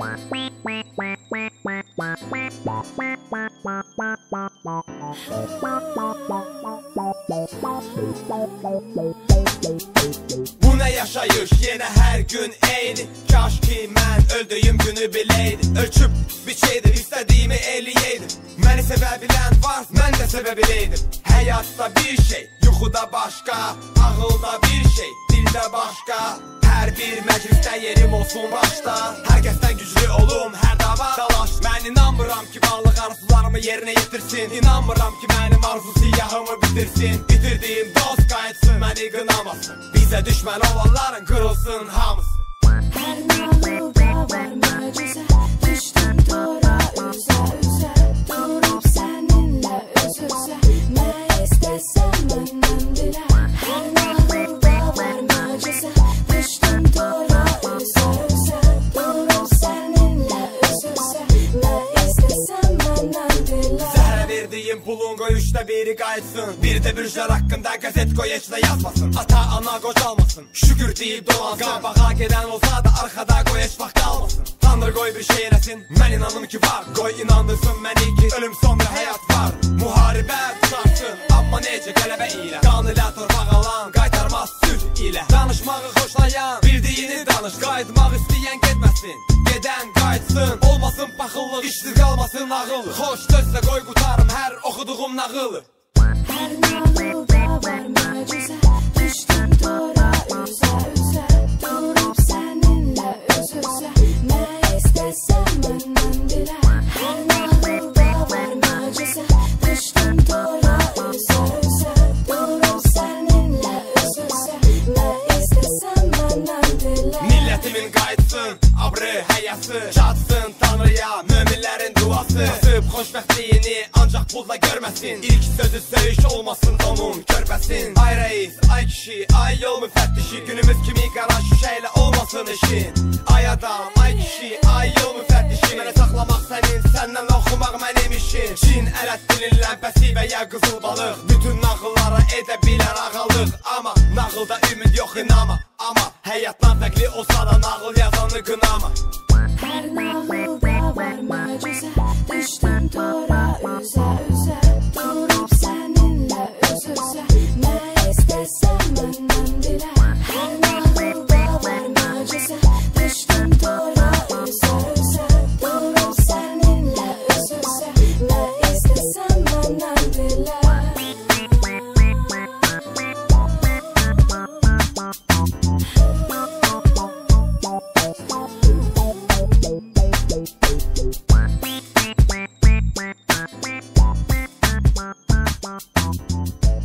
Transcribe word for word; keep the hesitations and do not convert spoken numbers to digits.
Bu ne yaşayış yine her gün eyni. Kaş ki mən öldüyüm günü bileydim. Ölçüp biçeydim istediğimi eləyeydim. Məni sevə bilən var, mən də sevə bileydim. Həyatda bir şey, yuxuda başqa, ağılda bir şey, dildə başqa. Hər bir məclisdə yerim olsun başda. Hər kəsdən güclü olum, hər dava dalaş. Mən inanmıram ki balıq arzularımı yerinə yetirsin. İnanmıram ki mənim arzu siyahımı bitirsin. Bitirdiyim dost qayıtsın, məni qınamasın. Bizə düşmən olanların qırılsın hamısı. Hər nağılda var möcüzə. Düşdüm tora üzə üzə. Durub səninlə üz-üzə. Nə istəsən məndən dilə. Hər nağılda var möcüzə. Düşdüm tora üzə üzə. Durub səninlə üz-üzə. Nə istəsən məndən dilə. Zəhrə verdiyim pulun qoy üçdə biri qayıtsın. Bir də bürclər haqqında qəzet qoy heç də yazmasın. Ata ana qocalmasın, şükür deyib dolansın. Qabağa gedən olsa da arxada qoy heç vaxt qalmasın. Tanrı qoy bir şey eləsin, mən inanım ki var. Qoy inandırsın məni ki ölüm sonra həyat var. Müharibə tutarsın, amma necə qələbə ilə. Qan ilə torpaq alan, qaytarmaz sülh ilə. Danışmağı xoşlayan, bildiyini danış. Qayıtmaq istəyən getməsin, gedən qayıtsın. Olmasın paxıllıq, işdir qalmasın ağıl. Xoş sözlə qoy qutarım hər oxuduğum nağılı. Hər nağılda var möcüzə. Düşdüm tora üzə üzə. Durub səninlə üz-üzə. Nə istəsən məndən dilə. Hər nağılda var möcüzə. Düşdüm tora üzə üzə. Durub səninlə üz-üzə. Nə istəsən məndən dilə. Millətimin qayıtsın, abrı həyası. Çatsın Tanrıya, möminlərin duası. Kasıb xoşbəxtliyini ancaq pulla görməsin. İlk sözü söyüş olmasın onun körbəsin. Ay reis, ay kişi, ay yol müfəttişi. Günümüz kimi qara şüşəylə olmasın işin. Ay adam, ay kişi, ay yol müfəttişi. Mənə saxlamaq sənin, səndən oxumaq mənim işim. Çin ələt dilin ləmbəsi və ya qızıl balıq. Bütün nağılları edə bilən ağalıq. Amma nağılda ümid yox inama. Amma həyatdan fərqli olsa da nağıl yazanı qınama. Hər nağılda var möcüzə. Düşdüm tora üzə üzə. Durub səninlə üz-üzə. Nə istəsən məndən dilə. Hər nağılda var möcüzə. Düşdüm tora üzə üzə. Durub səninlə üz-üzə. Nə istəsən məndən dilə. Bye.